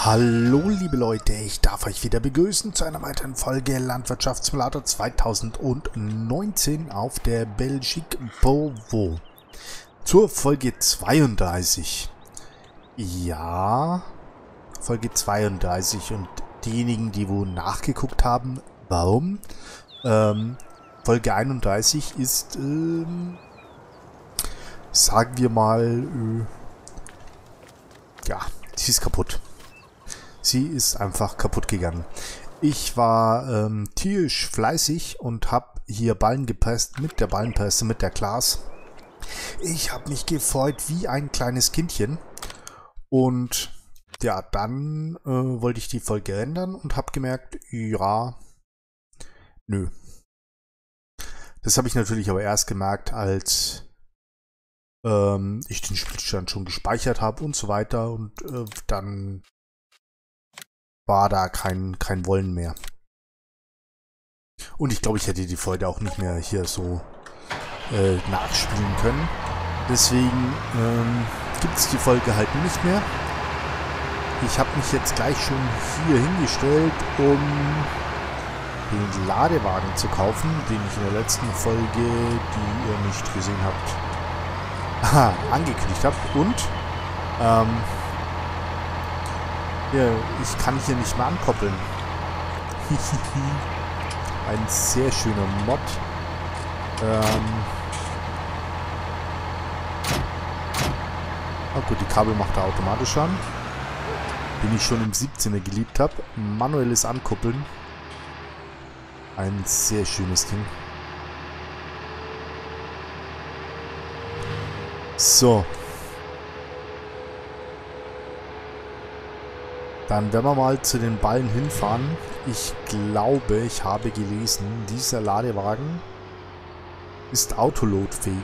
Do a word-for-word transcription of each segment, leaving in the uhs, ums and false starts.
Hallo liebe Leute, ich darf euch wieder begrüßen zu einer weiteren Folge Landwirtschaftssimulator zweitausendneunzehn auf der Belgique Beauvau. Zur Folge zweiunddreißig. Ja, Folge zweiunddreißig und diejenigen, die wo nachgeguckt haben, warum? Ähm, Folge einunddreißig ist, ähm, sagen wir mal, äh, ja, sie ist kaputt. Sie ist einfach kaputt gegangen. Ich war ähm, tierisch fleißig und habe hier Ballen gepresst mit der Ballenpresse, mit der Glas. Ich habe mich gefreut wie ein kleines Kindchen. Und ja, dann äh, wollte ich die Folge ändern und habe gemerkt, ja, nö. Das habe ich natürlich aber erst gemerkt, als ähm, ich den Spielstand schon gespeichert habe und so weiter. Und äh, dann war da kein, kein Wollen mehr. Und ich glaube, ich hätte die Folge auch nicht mehr hier so äh, nachspielen können. Deswegen ähm, gibt es die Folge halt nicht mehr. Ich habe mich jetzt gleich schon hier hingestellt, um den Ladewagen zu kaufen, den ich in der letzten Folge, die ihr nicht gesehen habt, aha, angekündigt habe. Und ähm, ja, ich kann hier nicht mehr ankoppeln. Ein sehr schöner Mod. Ähm oh gut, die Kabel macht er automatisch an. Den ich schon im siebzehner geliebt habe. Manuelles Ankuppeln. Ein sehr schönes Ding. So. Dann werden wir mal zu den Ballen hinfahren. Ich glaube, ich habe gelesen, dieser Ladewagen ist autoloadfähig.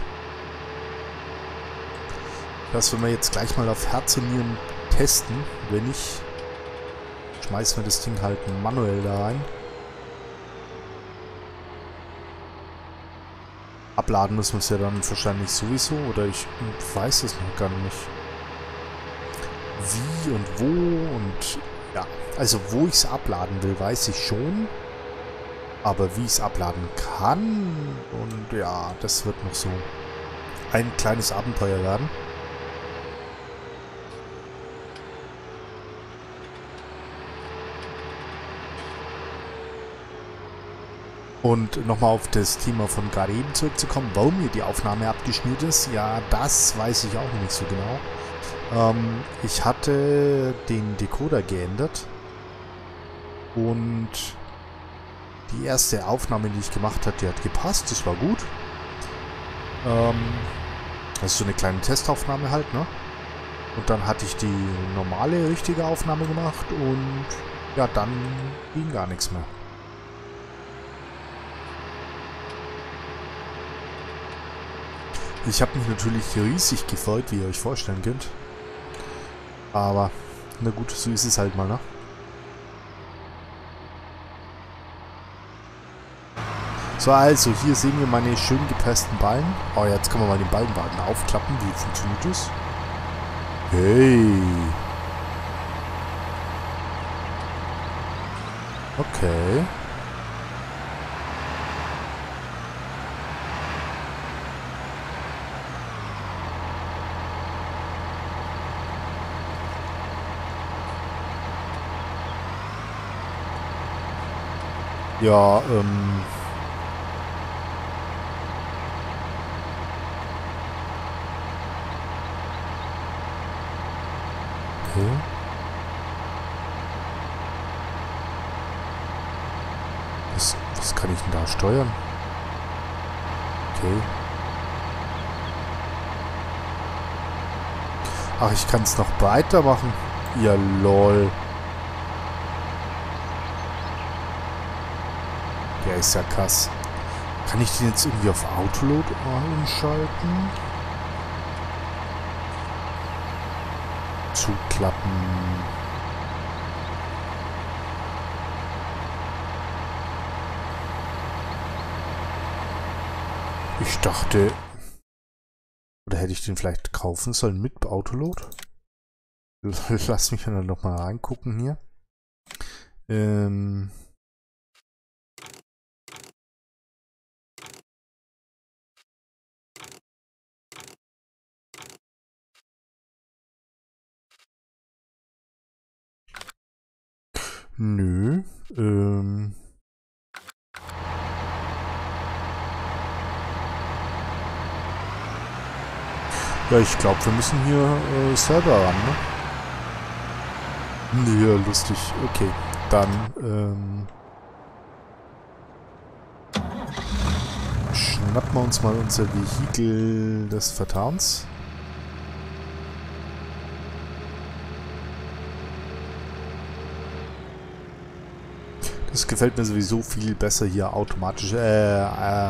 Das werden wir jetzt gleich mal auf Herz und Nieren testen. Wenn nicht, schmeißen wir das Ding halt manuell da rein. Abladen müssen wir es ja dann wahrscheinlich sowieso, oder ich weiß es noch gar nicht. Wie und wo und ja, also wo ich es abladen will, weiß ich schon, aber wie ich es abladen kann und ja, das wird noch so ein kleines Abenteuer werden. Und nochmal auf das Thema von gerade eben zurückzukommen, warum mir die Aufnahme abgeschnürt ist, ja, das weiß ich auch nicht so genau. Ähm, ich hatte den Decoder geändert und die erste Aufnahme, die ich gemacht hatte, die hat gepasst, das war gut. Ähm, das ist so eine kleine Testaufnahme halt, ne? Und dann hatte ich die normale, richtige Aufnahme gemacht und ja, dann ging gar nichts mehr. Ich habe mich natürlich riesig gefreut, wie ihr euch vorstellen könnt. Aber, na gut, so ist es halt mal, ne? So, also, hier sehen wir meine schön gepressten Ballen. Oh, jetzt können wir mal den Ballenwagen aufklappen. Wie funktioniert das? Hey! Okay. Ja, ähm... okay. Was, was kann ich denn da steuern? Okay. Ach, ich kann es noch breiter machen. Ja, lol. Der ist ja krass. Kann ich den jetzt irgendwie auf Autoload einschalten? Zuklappen. Ich dachte... Oder hätte ich den vielleicht kaufen sollen mit Autoload? Lass mich dann noch mal reingucken hier. Ähm... Nö. Ähm... Ja, ich glaube, wir müssen hier äh, selber ran, ne? Ja, lustig. Okay, dann ähm, schnappen wir uns mal unser Vehikel des Vertrauens. Das gefällt mir sowieso viel besser hier automatisch. Äh, äh,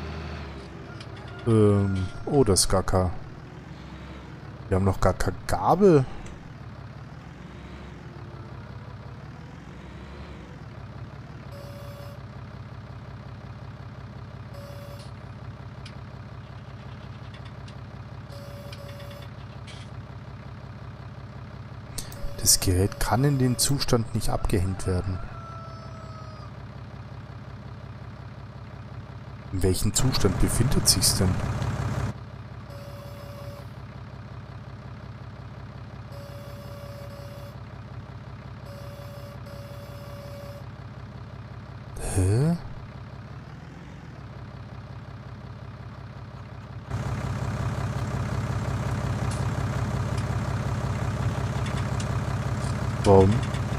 ähm, oh, das ist gar kein... Wir haben noch gar keine Gabel. Das Gerät kann in dem Zustand nicht abgehängt werden. In welchem Zustand befindet sich's denn? Hä? Warum?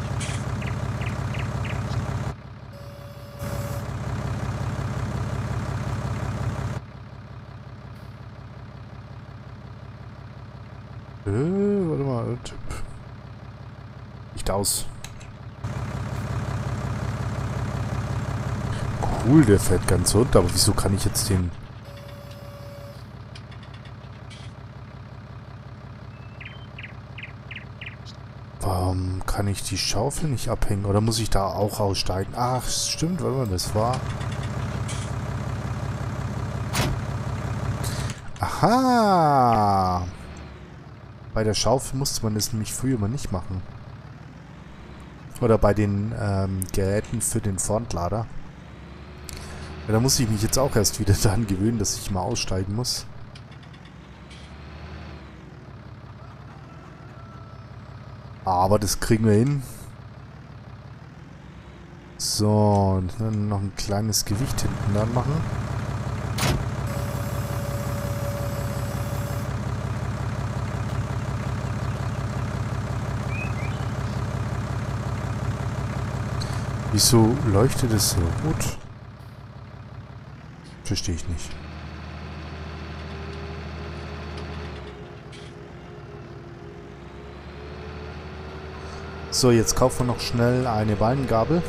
Äh, warte mal. Typ. Nicht aus. Cool, der fährt ganz runter, aber wieso kann ich jetzt den... Warum kann ich die Schaufel nicht abhängen? Oder muss ich da auch aussteigen? Ach, stimmt, warte mal, das war... Aha! Bei der Schaufel musste man das nämlich früher mal nicht machen. Oder bei den ähm, Geräten für den Frontlader. Ja, da muss ich mich jetzt auch erst wieder daran gewöhnen, dass ich mal aussteigen muss. Aber das kriegen wir hin. So, und dann noch ein kleines Gewicht hinten dran machen. Wieso leuchtet es so gut? Verstehe ich nicht. So, jetzt kaufen wir noch schnell eine Wallengabel.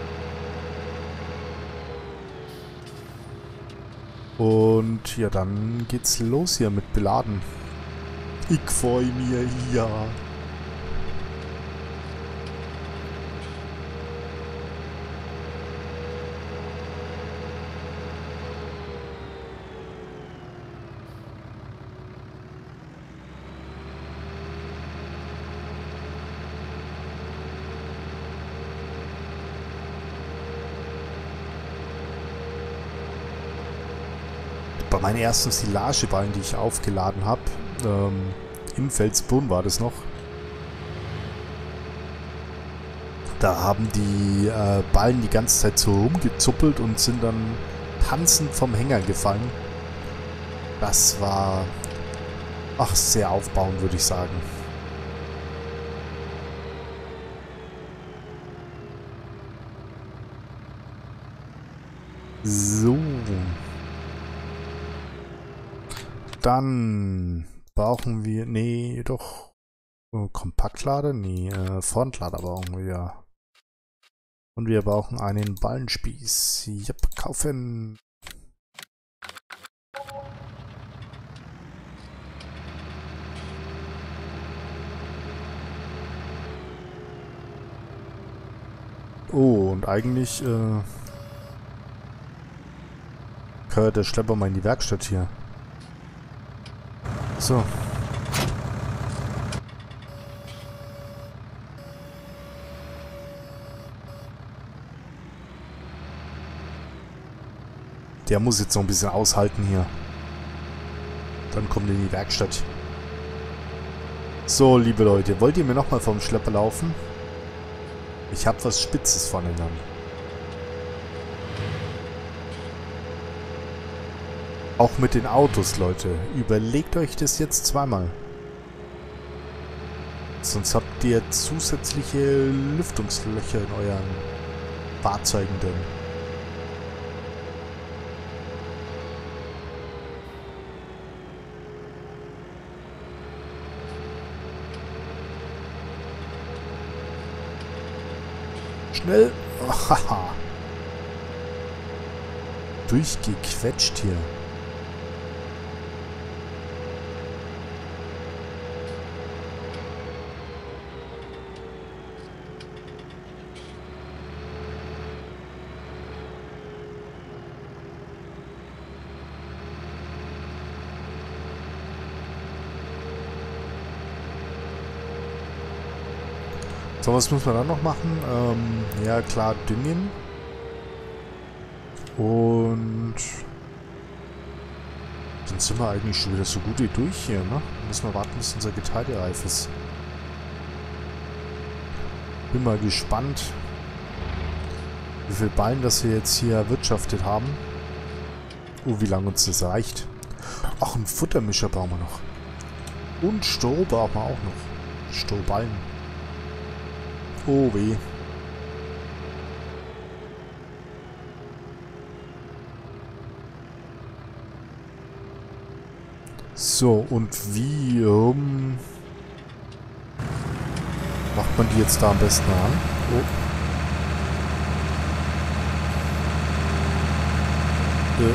Und ja, dann geht's los hier mit Beladen. Ich freue mich, ja. Bei meinen ersten Silageballen, die ich aufgeladen habe, ähm, in Felsbrunn war das noch, da haben die äh, Ballen die ganze Zeit so rumgezuppelt und sind dann tanzend vom Hänger gefallen. Das war, ach, sehr aufbauend, würde ich sagen. So. Dann brauchen wir, nee, doch, oh, Kompaktlader, nee, äh, Frontlader brauchen wir. Und wir brauchen einen Ballenspieß. Yep, kaufen. Oh, und eigentlich, äh, gehört der Schlepper mal in die Werkstatt hier. So. Der muss jetzt noch ein bisschen aushalten hier. Dann kommt er in die Werkstatt. So, liebe Leute, wollt ihr mir nochmal vom Schlepper laufen? Ich habe was Spitzes vorne dran. Auch mit den Autos, Leute. Überlegt euch das jetzt zweimal. Sonst habt ihr zusätzliche Lüftungslöcher in euren Fahrzeugen drin. Schnell. Haha. Durchgequetscht hier. So, was muss man dann noch machen? Ähm, ja klar, düngen. Und dann sind wir eigentlich schon wieder so gut wie durch hier, ne? Müssen wir warten, bis unser Getreide reif ist. Bin mal gespannt, wie viel Ballen das wir jetzt hier erwirtschaftet haben. Oh, wie lange uns das reicht. Ach, einen Futtermischer brauchen wir noch. Und Stroh brauchen wir auch noch. Strohballen. Oh weh. So, und wie um, macht man die jetzt da am besten an? Oh. Äh.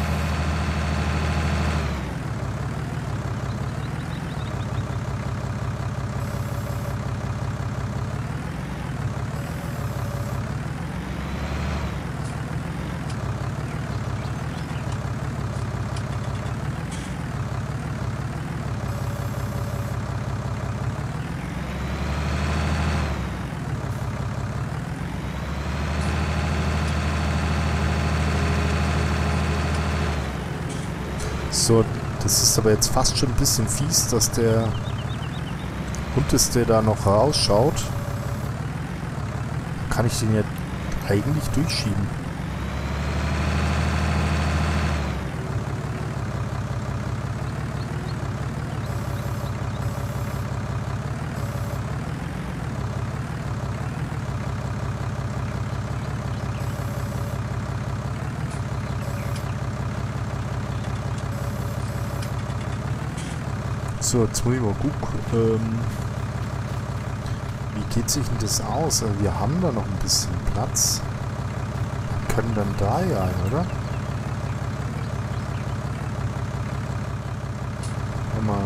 So, das ist aber jetzt fast schon ein bisschen fies, dass der Hund ist, der da noch rausschaut. Kann ich den ja eigentlich durchschieben. So, jetzt muss ich mal gucken. Ähm, wie geht sich denn das aus? Also wir haben da noch ein bisschen Platz. Wir können dann da hier ein, oder? Mal.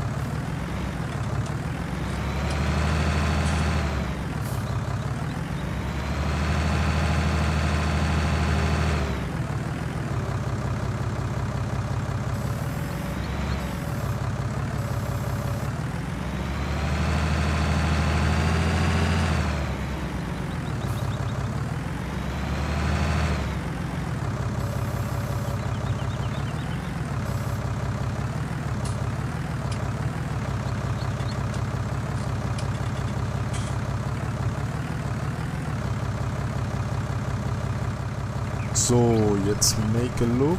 So, jetzt make a look.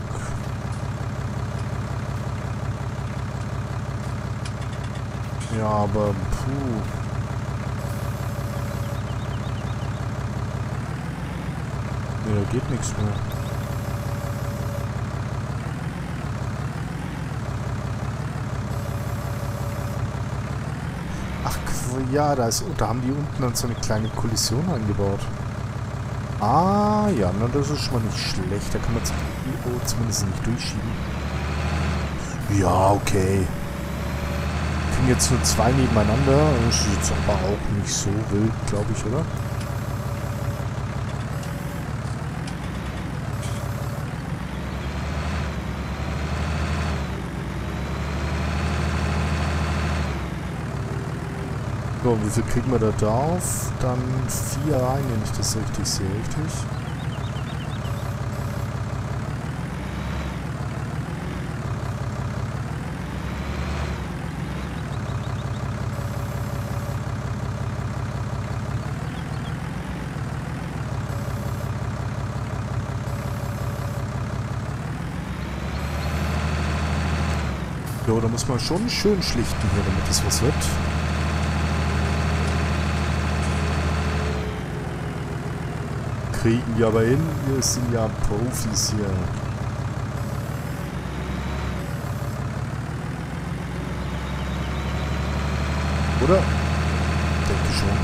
Ja, aber puh. Nee, da geht nichts mehr. Ach, ja, da ist, da haben die unten dann so eine kleine Kollision eingebaut. Ah, ja, na, das ist schon mal nicht schlecht. Da kann man zumindest nicht durchschieben. Ja, okay. Kriegen jetzt nur zwei nebeneinander. Das ist jetzt aber auch nicht so wild, glaube ich, oder? So, wie viel kriegen wir da drauf? Dann vier rein, wenn ich das richtig sehe, richtig? Jo, da muss man schon schön schlichten hier, damit das was wird. Kriegen wir aber hin. Wir sind ja Profis hier. Oder? Denke schon.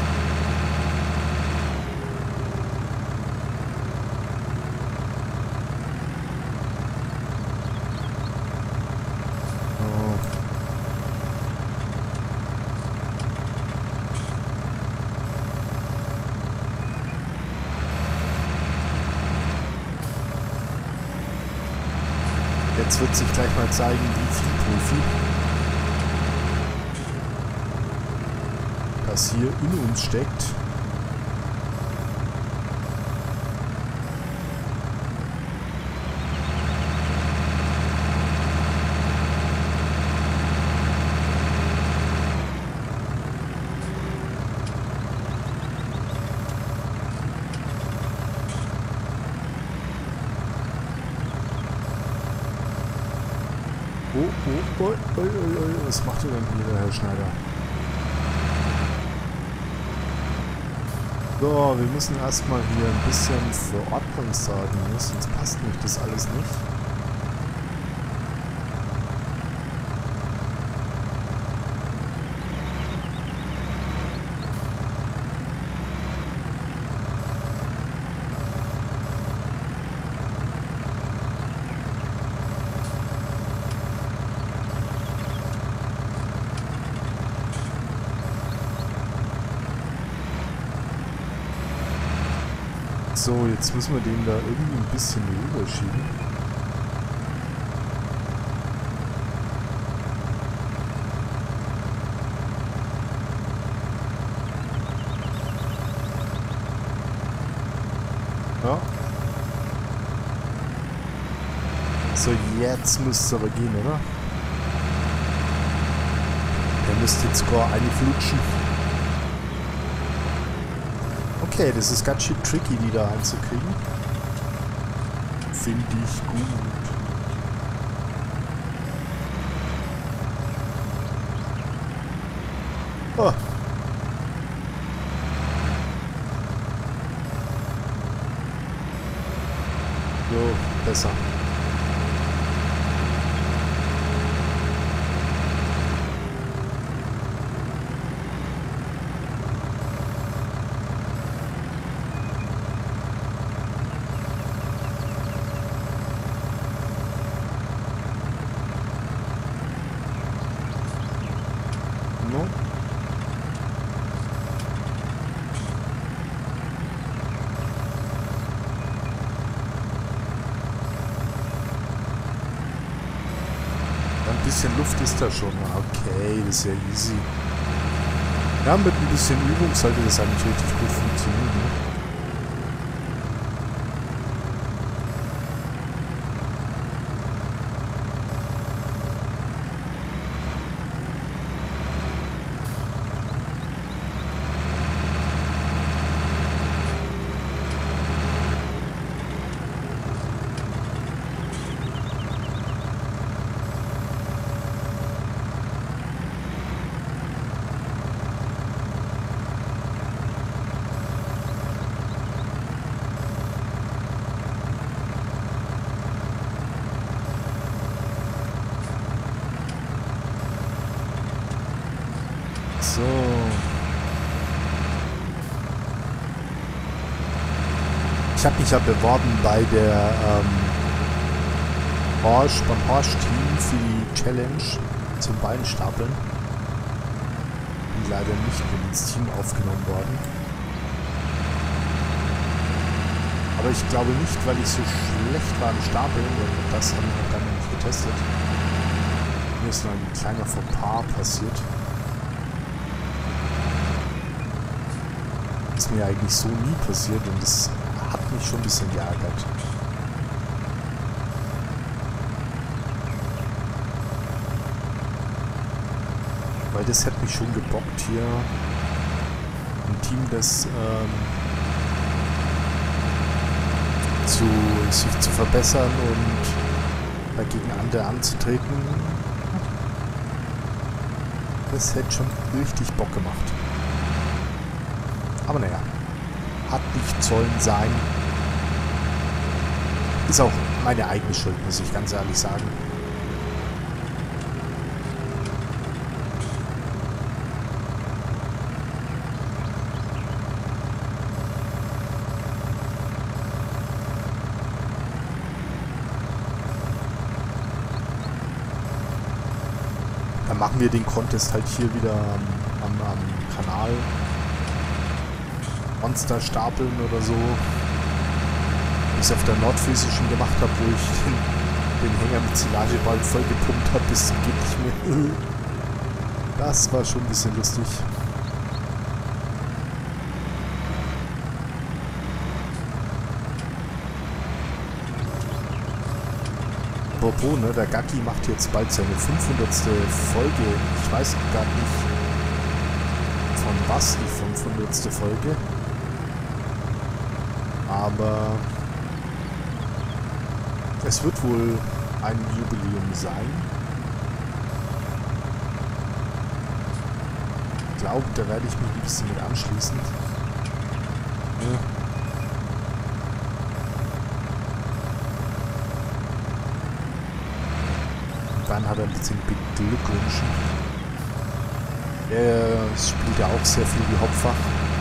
Jetzt wird sich gleich mal zeigen, wie viel Profi das hier in uns steckt. Oh, oh, oh, oh, oh, oh, was macht ihr denn hier, Herr Schneider? So, wir müssen erstmal hier ein bisschen für Ordnung sorgen, ne? Sonst passt mich das alles nicht. So, jetzt müssen wir den da irgendwie ein bisschen rüberschieben. Ja. So, jetzt müsste es aber gehen, oder? Der müsste jetzt gar eine flutschen. Okay, das ist ganz schön tricky, die da einzukriegen. Finde ich gut. Oh. So, besser. No. Ein bisschen Luft ist da schon. Okay, das ist ja easy. Ja, mit ein bisschen Übung sollte das eigentlich richtig gut funktionieren. Ne? So. Ich habe mich ja beworben bei der ähm, Horsch, beim Horsch-Team für die Challenge zum Beinstapeln. Bin leider nicht ins Team aufgenommen worden. Aber ich glaube nicht, weil ich so schlecht war im Stapeln, und das habe ich noch gar nicht getestet. Mir ist noch ein kleiner Fauxpas passiert. Ist mir eigentlich so nie passiert und das hat mich schon ein bisschen geärgert. Weil das hätte mich schon gebockt hier. Ein Team, das ähm, zu, sich zu verbessern und dagegen andere anzutreten. Das hätte schon richtig Bock gemacht. Aber naja, hat nicht sollen sein. Ist auch meine eigene Schuld, muss ich ganz ehrlich sagen. Dann machen wir den Contest halt hier wieder am, am, am Kanal. Monster stapeln oder so. Wie ich es auf der Nordfriesischen gemacht habe, wo ich den, den Hänger mit Silageball voll gepumpt habe, bis zum geht nicht mehr. Das war schon ein bisschen lustig. Apropos, ne, der Gacki macht jetzt bald seine fünfhundertste Folge. Ich weiß gar nicht, von was die fünfhundertste Folge. Aber es wird wohl ein Jubiläum sein. Ich glaube, da werde ich mich ein bisschen mit anschließen. Ja. Dann hat er ein bisschen beglückwünschen. Er spielt ja auch sehr viel wie Hauptfach.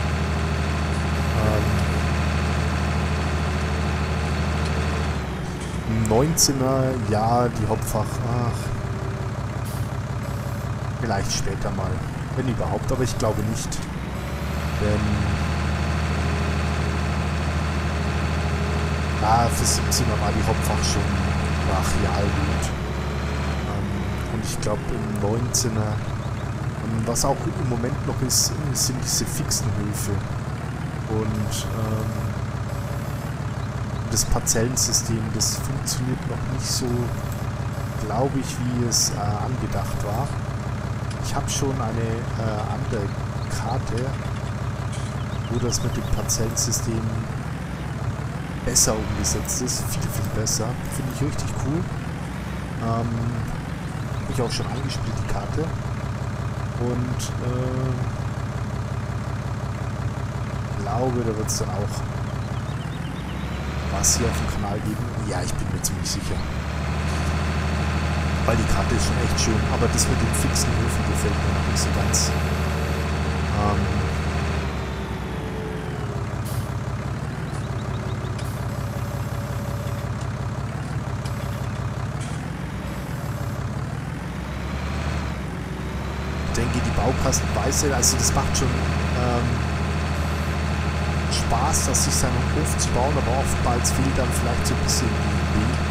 Ähm, neunzehner, ja, die Hauptfach, ach, vielleicht später mal, wenn überhaupt, aber ich glaube nicht. Denn ah, für siebzehner war die Hauptfach schon brachial gut. Und ich glaube im neunzehner, was auch im Moment noch ist, sind diese fixen Höfe. Und ähm, das Parzellensystem, das funktioniert noch nicht so, glaube ich, wie es äh, angedacht war. Ich habe schon eine äh, andere Karte, wo das mit dem Parzellensystem besser umgesetzt ist. Viel, viel besser. Finde ich richtig cool. Ähm, habe ich auch schon angespielt, die Karte. Und äh, glaube, da wird es dann auch was hier auf dem Kanal geben. Ja, ich bin mir ziemlich sicher. Weil die Karte ist schon echt schön, aber das mit den fixen Höfen gefällt mir noch nicht so ganz. Ähm, ich denke, die Baukastenweise, also das macht schon ähm, Spaß, dass sich seinen Hof zu bauen, aber oftmals fehlt dann vielleicht so ein bisschen die Idee.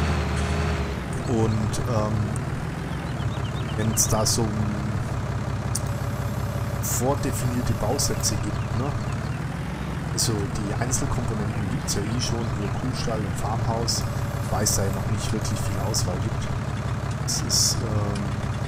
Und ähm, wenn es da so vordefinierte Bausätze gibt, ne? Also die Einzelkomponenten gibt es ja eh schon, wie Kuhstall und Farmhaus, weil es da ja noch nicht wirklich viel Auswahl gibt. Es ist ähm,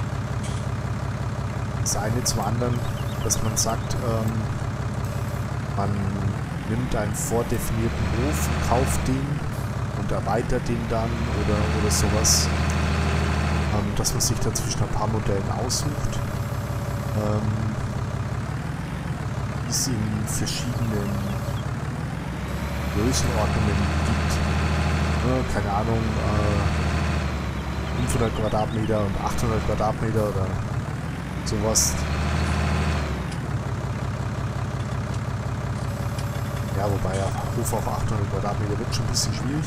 das eine zum anderen, dass man sagt, ähm, man nimmt einen vordefinierten Hof und kauft den und erweitert den dann oder, oder sowas, ähm, dass man sich da zwischen ein paar Modellen aussucht, ähm, die es in verschiedenen Größenordnungen gibt. Ne, keine Ahnung, äh, fünfhundert Quadratmeter und achthundert Quadratmeter oder sowas. Ja, wobei ja Hof auf achthundert Quadratmeter wird schon ein bisschen schwierig.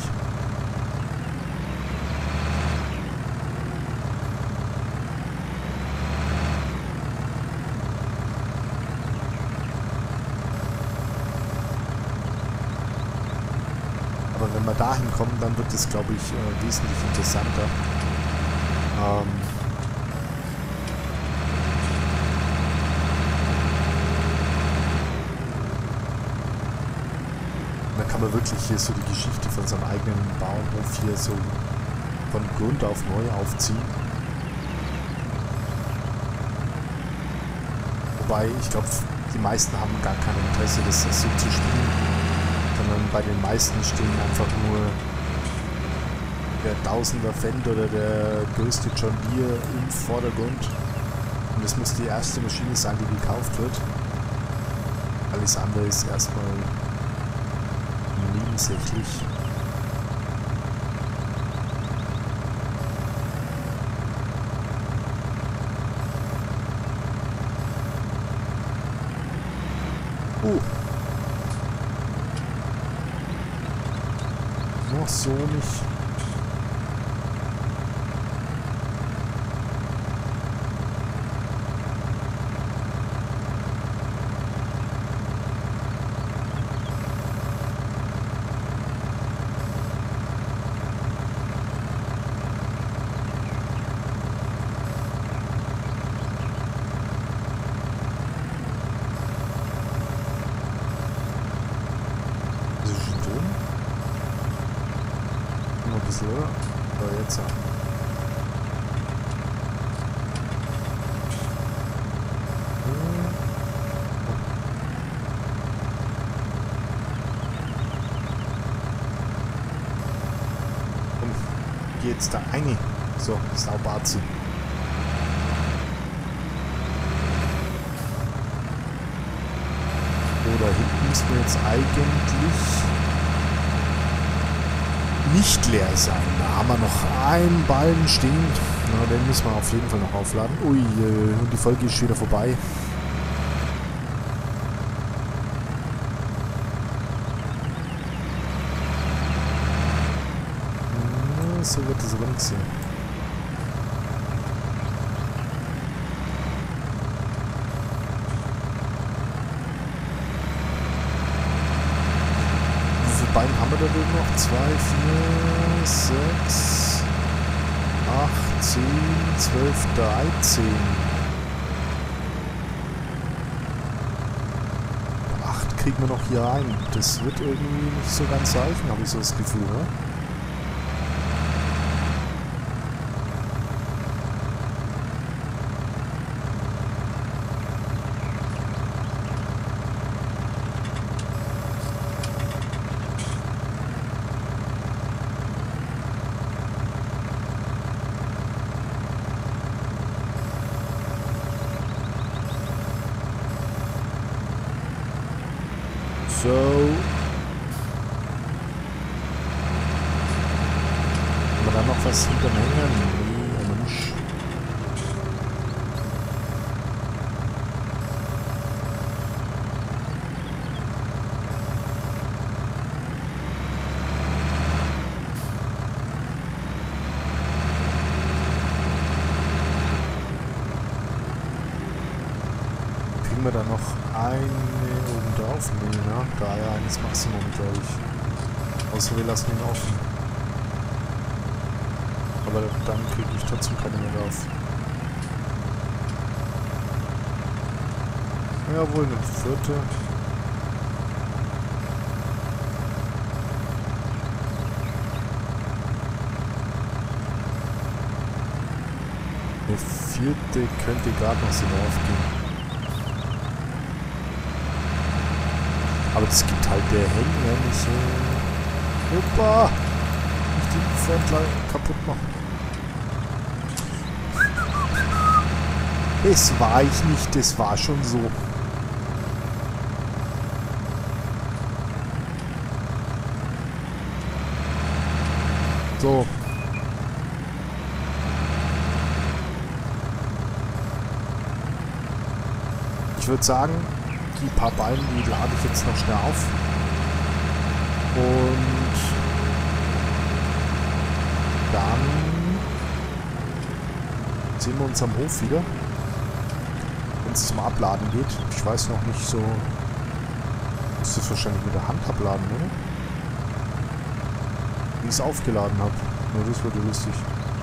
Aber wenn wir dahin kommen, dann wird es, glaube ich, äh, wesentlich interessanter. Ähm, Da kann man wirklich hier so die Geschichte von seinem eigenen Bauernhof hier so von Grund auf neu aufziehen. Wobei, ich glaube, die meisten haben gar kein Interesse, das so zu spielen, sondern bei den meisten stehen einfach nur der Tausender Fendt oder der größte John Deere im Vordergrund. Und das muss die erste Maschine sein, die gekauft wird. Alles andere ist erstmal nebensächlich. Oh. Noch so nicht. Oder? Oder jetzt? Komm, geh jetzt da rein. So, Saubarzi. Oder hinten müssen wir jetzt eigentlich nicht leer sein. Da haben wir noch einen Ballen stehen. Na, den müssen wir auf jeden Fall noch aufladen. Ui, und die Folge ist schon wieder vorbei. Na, so wird das aber nichts hier. Beine haben wir da drüben noch? zwei, vier, sechs, acht, zehn, zwölf, dreizehn. acht kriegen wir noch hier rein. Das wird irgendwie nicht so ganz reichen, habe ich so das Gefühl, ne? So. Haben wir da noch was hinterm Hänger? Nee, Mensch. Kriegen wir da noch eine oben drauf? Nee, ne? Drei, eines Maximum, glaube ich. Außer wir lassen ihn offen. Aber dann kriege ich trotzdem keine mehr drauf. Jawohl, eine vierte. Eine vierte könnte gerade noch so draufgehen. Aber das gibt halt der Hänger nicht so. Hoppa! Nicht die Frontline kaputt machen. Das war ich nicht, das war schon so. So. Ich würde sagen, die paar Ballen, die lade ich jetzt noch schnell auf. Und dann sehen wir uns am Hof wieder, wenn es zum Abladen geht. Ich weiß noch nicht so... Ich muss das wahrscheinlich mit der Hand abladen, oder? Wie ich es aufgeladen habe. Nur das würde lustig.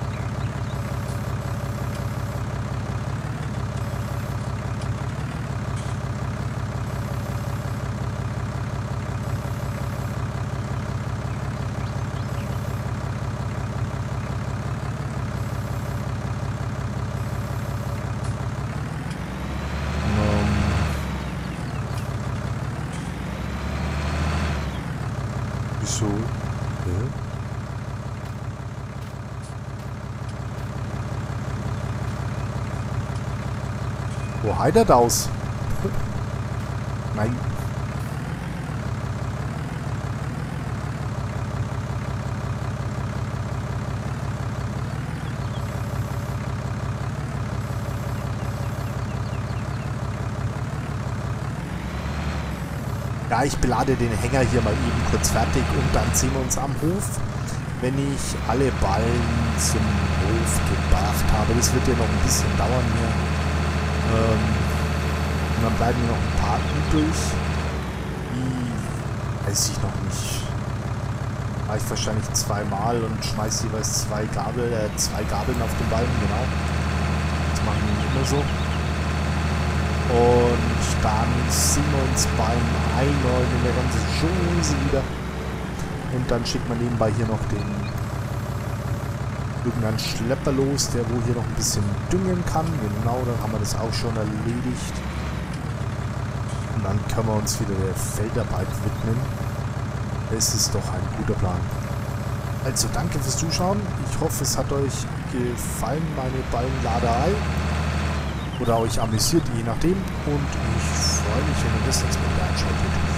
So. Ja. Wo heitert aus? Nein. Ja, ich belade den Hänger hier mal eben kurz fertig und dann sehen wir uns am Hof, wenn ich alle Ballen zum Hof gebracht habe. Das wird ja noch ein bisschen dauern hier. Ähm, und dann bleiben noch ein paar übrig. Die weiß ich noch nicht. Mache ich wahrscheinlich zweimal und schmeiße jeweils zwei Gabel, äh, zwei Gabeln auf den Ballen, genau. Das machen wir nicht immer so. Und dann sehen wir uns beim Einräumen in der ganzen Chance wieder. Und dann schickt man nebenbei hier noch den irgendeinen Schlepper los, der wo hier noch ein bisschen düngen kann. Genau, dann haben wir das auch schon erledigt. Und dann können wir uns wieder der Feldarbeit widmen. Es ist doch ein guter Plan. Also danke fürs Zuschauen. Ich hoffe, es hat euch gefallen, meine Ballenladerei. Oder euch amüsiert, je nachdem. Und ich freue mich, wenn ihr das jetzt mal wieder einschaltet.